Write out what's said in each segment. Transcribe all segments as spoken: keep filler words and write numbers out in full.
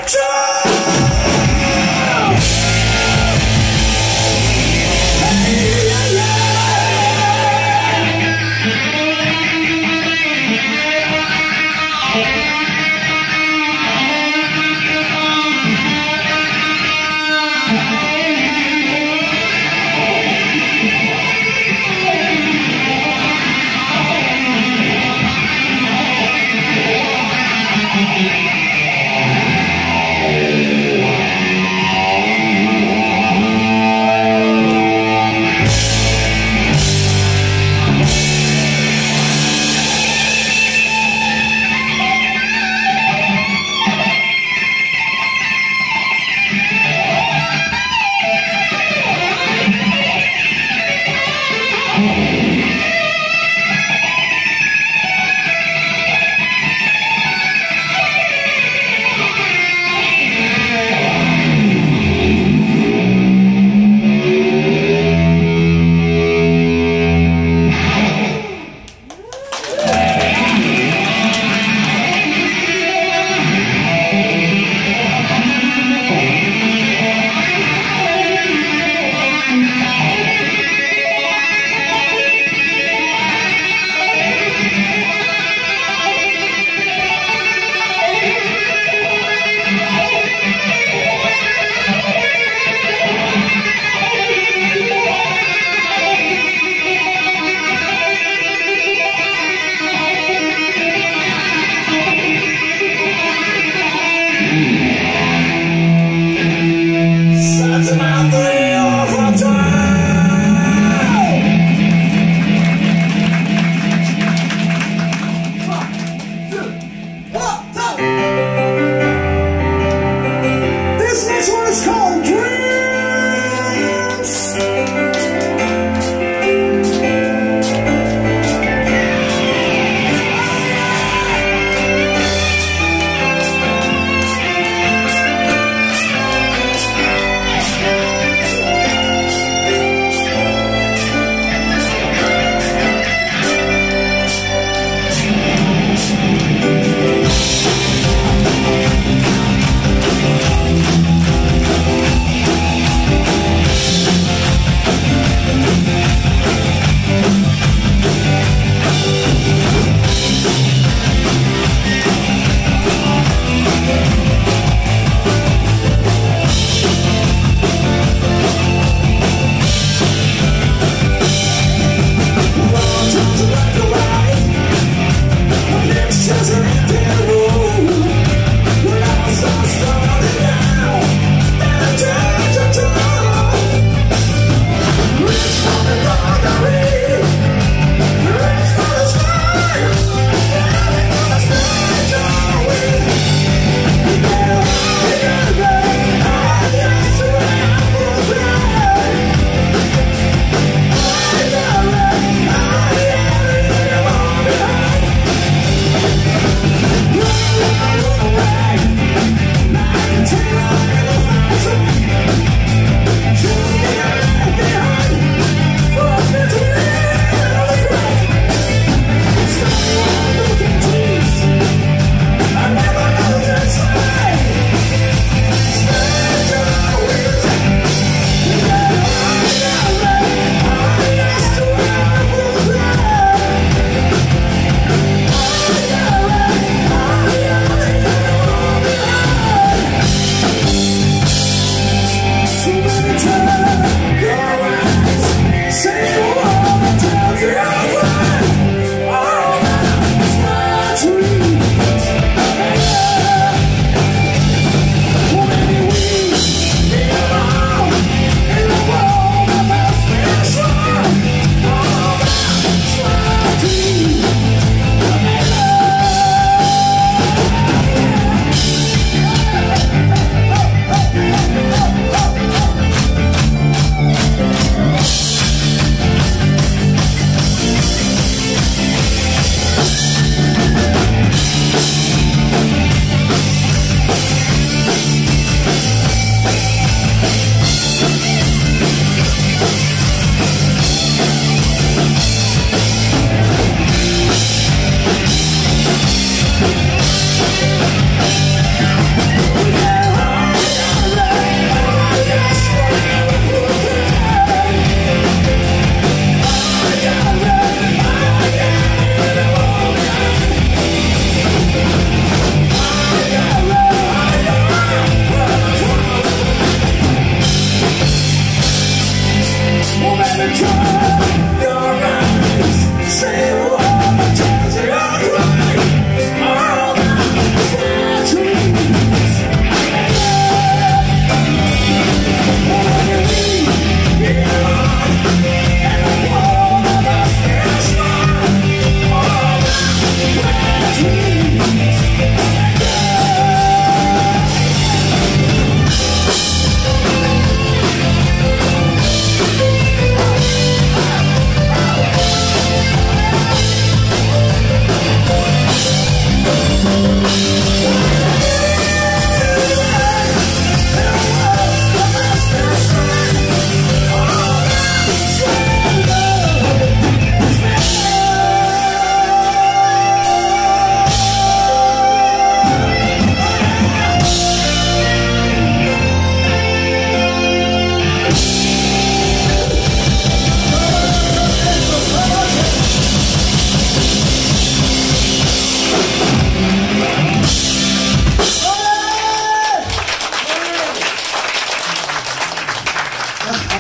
Yeah.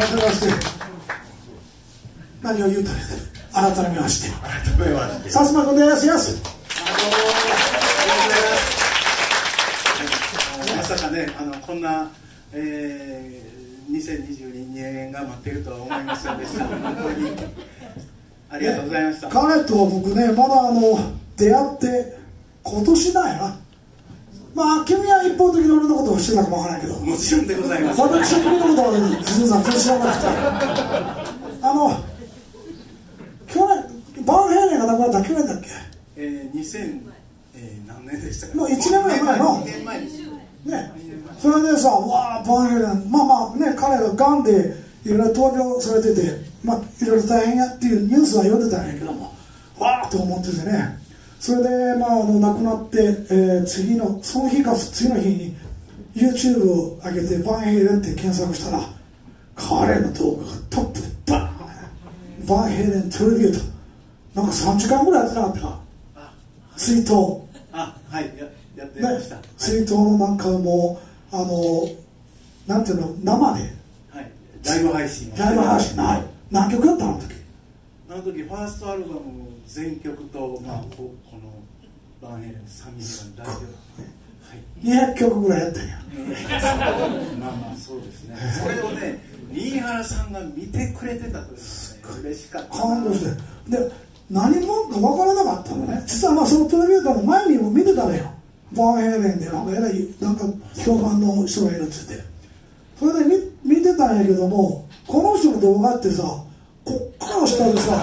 改めまして何を言うと改めまして改めまして薩摩君です。やすまさかね、あのこんな、えー、にせんにじゅうにねんが待ってるとは思いませんでした。本当にありがとうございました。 ね、彼と僕ね、まだあの出会って今年だよな。まあ君は一方的に俺のことを知ってたかもわからないけど、 もちろんでございます。 私は君のことはずさん全然知らなくて、あの去年バンヘイレンが亡くなった去年だっけ？ えー、にせん、えー、何年でしたか？ もういちねんぐらい前の。 にねんまえですね、それでさ、わあバンヘイレン、まあまあね、彼ががんでいろいろ闘病されてて、まあいろいろ大変やっていうニュースは読んでたんやけども、わあと思っててね、それでまああの亡くなって、えー、次のその日か次の日に YouTube を上げてバンヘイレンって検索したら、彼の動画がトップでバーン、バンヘイレントリビュート、なんかさんじかんぐらいやってなかったか、追悼。 あ、はい、ややってました、 ね、追悼のなんかもうあのなんていうの生で、 はい、ライブ配信ライブ配信ない何曲やったのあの時？ あの時ファーストアルバム全曲と、まあ、こ, このバンヘイレンサミーのライブ、はい、 にひゃくきょくぐらいやったんや。 まあまあそうですね。それをね新原さんが見てくれてたというのは、ね、嬉しかった。 感動してで何もか分からなかったのね。実はまあそのトレビューターの前にも見てたのよ。バンヘイレンでなんかえらいなんか評判の人がいるって言って、それで 見, 見てたんやけども、この人の動画ってさ、こっから下でさ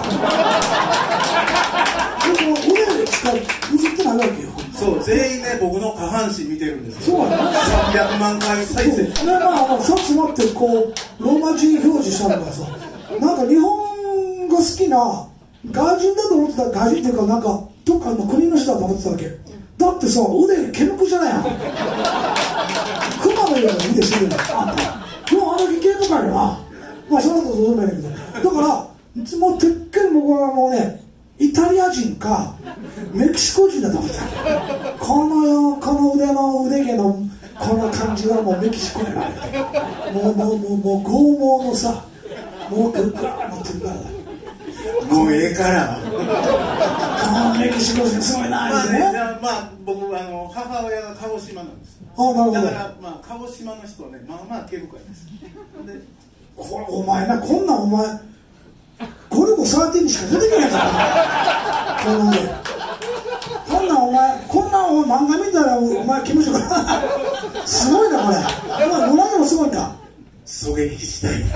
でも腕しか映ってないわけよ。 そう、全員ね僕の下半身見てるんですよ。 そうやね、 さんびゃくまんかい再生。 でまああのシャツ持ってこうローマ字表示したのがさ、なんか日本が好きな外人だと思ってた。外人っていうかなんかどっかの国の人だと思ってたわけだってさ、腕毛むくじゃないやん。クマのような腕してるんだあんた。もうあの時毛深いよな。まあそのことどうでもいいんだけど、だからいつもてっきり僕はもうね、イタリア人かメキシコ人だと思ってた。このよこの腕の腕毛のこの感じはもうメキシコやな。もうもうもうもう剛毛のさ、もうグッガー持ってるからだ。 もうええからああメキシコ人すごいなまあね、 ね。 まあ僕あの母親が鹿児島なんです。 ああなるほど。 だからまあ鹿児島の人はね、まあまあ毛深いです。でこれお前な、こんなんお前ゴルゴじゅうさんにしか出てけないからこんなんでこんなんお前こんなんお前漫画見たらお前気持ちよくすごいなこれ。お前野良でもすごいんだ。 狙撃したい。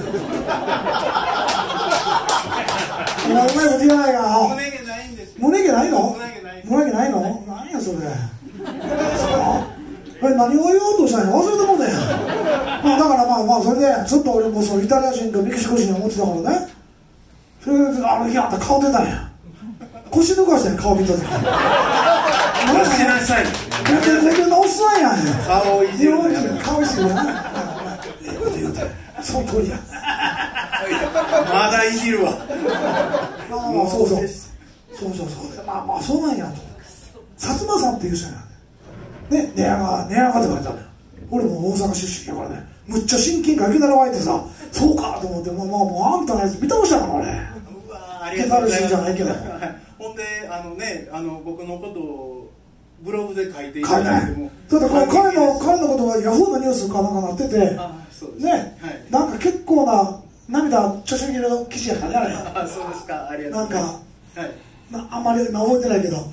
お前うまいこと言わないが胸毛ないんです。 胸毛ないの？ 胸毛ない。 胸毛ないの？何やそれ。これ何を言おうとしたんや忘れたもんだよ。まあだからまあまあそれでちょっと俺もそのイタリア人とメキシコ人に思ってたからね。それであの日あんた顔出たんや。腰抜かしたんや顔見た時。 出しなさい。 全然おっさんやん。 顔いじるのやめろ。 顔いじるな。ええこと言うたよ。その通りや。 まだいじるわ。 まあまあそうそう。そうそうそう。まあまあそうなんやと。薩摩さんっていう人やね。寝屋川、寝屋川って書いてあるのよ。俺も大阪出身やからね。むっちゃ親近感いきなり湧いてさ、そうかと思って、まあまあもうあんたのやつ見倒したから俺。 うわありがとうございます。 じゃないけど。 ほんであのね、あの僕のことをブログで書いてい書いてただいても。 だってこれ彼の彼のことがヤフーのニュースかなんかなってて、 あそうですね、 はい、 なんか結構な涙ちょちょぎれの記事やったねあれ。 あそうですか、ありがとうなんか、 ございます。はい。 なあんまり今覚えてないけど。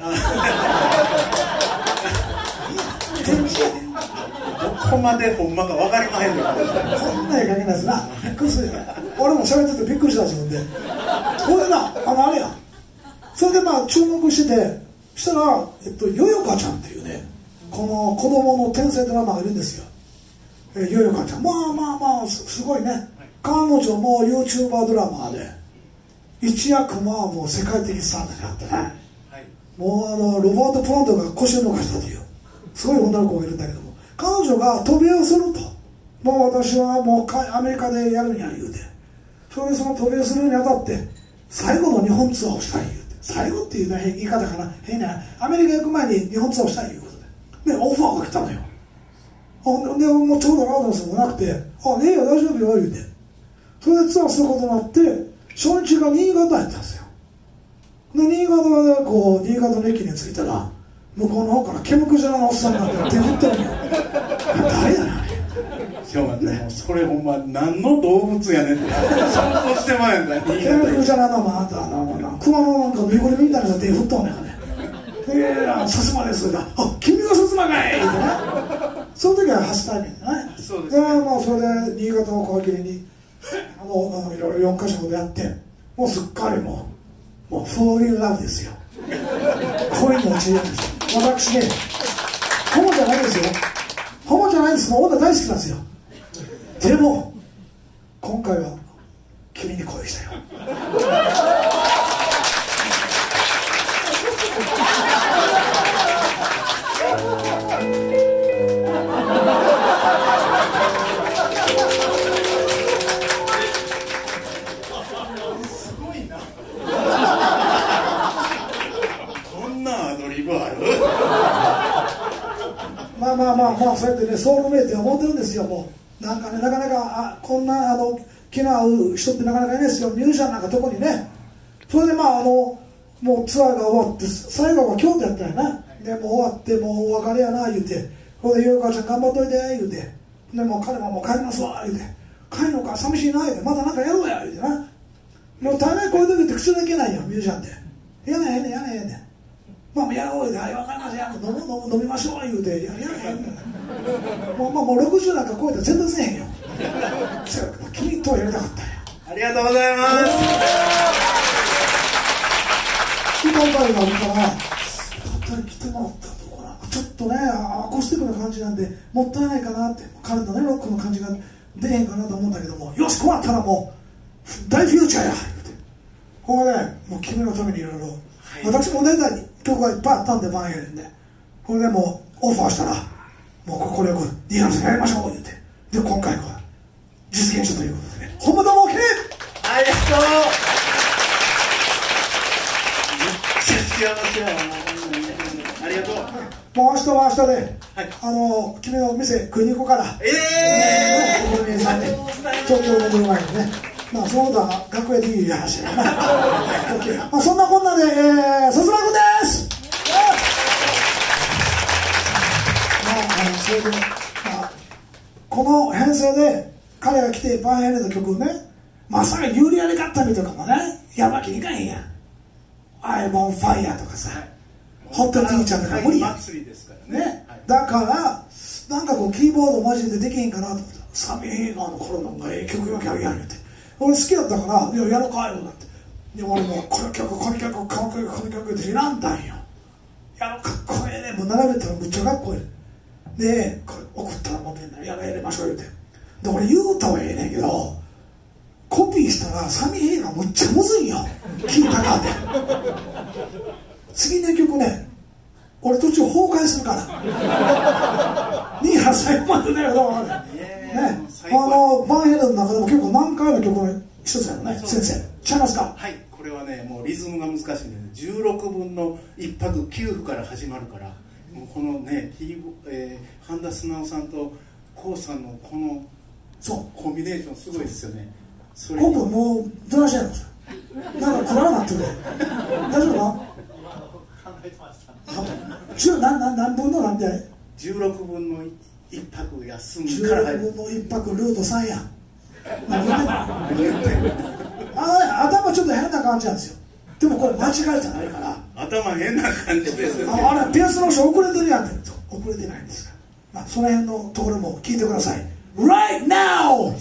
どこまでほんまか分かりまへんねん。 こんな絵描けないですな。びっくりするよ。俺も喋っててびっくりした自分で。俺な、あのあれや。それでまあ注目してて、したら、えっと、よよかちゃんっていうね、この子供の天才ドラマがいるんですよ。えー、よよかちゃん。まあまあまあ、す, すごいね。彼女も YouTuber ドラマーで、一躍まあもう世界的スターになってね。はい、もうあの、ロバート・プラントが腰を抜かしたという、すごい女の子がいるんだけども、彼女が渡米をすると。もう私はもうアメリカでやるんや言うて。それでその渡米するにあたって、最後の日本ツアーをしたい言うて。最後っていう、ね、言い方かな。変な。アメリカ行く前に日本ツアーをしたいいうことで。で、オファーが来たのよ。で、もうちょうどラウドンスもなくて、あ、ええよ、大丈夫よ、言うて。 それでツアーすることになって初日が新潟やったんですよ。で新潟でこう新潟の駅に着いたら向こうの方からケムクジャラのおっさんが手振ってるんよ。誰やねんあれ。 しょうがないね、それほんま何の動物やねんって想像してまえんだ。 ケムクジャラのまたあの熊のなんかぬいぐるみみたいな手振っとんねんかね。で薩摩ですが、あ、君が薩摩かいってね。その時は初対面じゃない。 そうですね。 でまあそれで新潟を皮切りにあのあのいろいろよんかしょほどやって、もうすっかりもうもうフォーリンラブですよ。恋に陥るんですよ。私ね、ホモじゃないですよ。ホモじゃないです。もう女大好きなんですよ。でも今回は君に恋したよ。 すごいな。こんなアドリブある？ まあまあまあまあ、そうやってね、ソウルメイト思ってるんですよ。もうなんかね、なかなかあこんなあの気の合う人ってなかなかいないですよ。ミュージシャンなんか特にね。それでまああのもうツアーが終わって最後は京都やったよな。でもう終わってもうお別れやな言うて、それで「ゆうかちゃん頑張っといて」言うて、でもう彼ももう帰りますわ言うて、帰るのか寂しいな言うて、またなんかやろうや言うてな。もう大概こういう時って口でいけないよミュージシャンって。やねんやねんやねんやねん。まあもうやろう言うて、はい分かりました、飲む飲む飲みましょう言うて、ややれへんねん。もうまあもうろくじゅうなんか超えたら全然せえへんよ。君とはやりたかったんや。 ありがとうございます。 今回があるからたったに来てもらったらどうかな。ちょっとねアコースティックな感じなんでもったいないかなって、彼のねロックの感じが出へんかなと思うんだけども、よしこうなったらもう大フューチャーや言うて、ここでもう君のためにいろいろ私もネタに曲がいっぱいあったんでバンヘレンで、これでもうオファーしたらもうこれよくリハーサルやりましょう言うて、で今回は実現したということでね、本物も OK。 ありがとう。めっちゃ幸せやわ。ありがとう。 もう明日は明日で、 はい、 あの君の店食いに行こうから。 ええー、 お好み屋さんで東京の前にね、まあそのことは楽屋でいい話だな。まあそんなこんなで、えー、さつまいもです。まああのそれで、まあ、この編成で彼が来てバンヘレンの曲をね、まさか有利やりかったみとかもね、やるわけにいかへんやん。I'm on fire とかさ、はい、ホットティーチャーとか無理やん、 祭りですからね。 ね、はい、だからなんかこうキーボードマジでできへんかなと思ったら、サミー・ヘイガーの頃のがええ曲よきゃやるって、俺好きだったから「いややろうかよ」なんて、で俺もこの曲この曲かっこいいこの曲って選んだんよ。やろうかっこええね、もう並べたらむっちゃかっこいいで、これ送ったらもうみんなやれやりましょう言うて、で俺言うたはええねんけどコピーしたらサミー・ヘイガーむっちゃむずいんよ、聞いたかって次の曲ね俺途中崩壊するからには最後までね、だからね、あのバンヘレンの中でも結構難解な曲の一つやろね、先生ちゃいますか。 はい、これはねもうリズムが難しいんで、ね、じゅうろくぶんのいっぱくきゅうふから始まるから、もうこのね、えー、半田素直さんと k o さんのこのそうコンビネーションすごいですよね。それ僕もうどないしやろなんか暗くなってる大丈夫か。考えてました何何何分の何でじゅうろくぶんのいっぱく休みから入る。じゅうろくぶんのいっぱくルートさんや何言ってんのあ頭ちょっと変な感じなんですよ。でもこれ間違いじゃないから、 頭変な感じですよね。 ああれペースの人遅れてるやんって、遅れてないんですから、まあ、その辺のところも聞いてください。 Right now!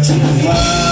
します。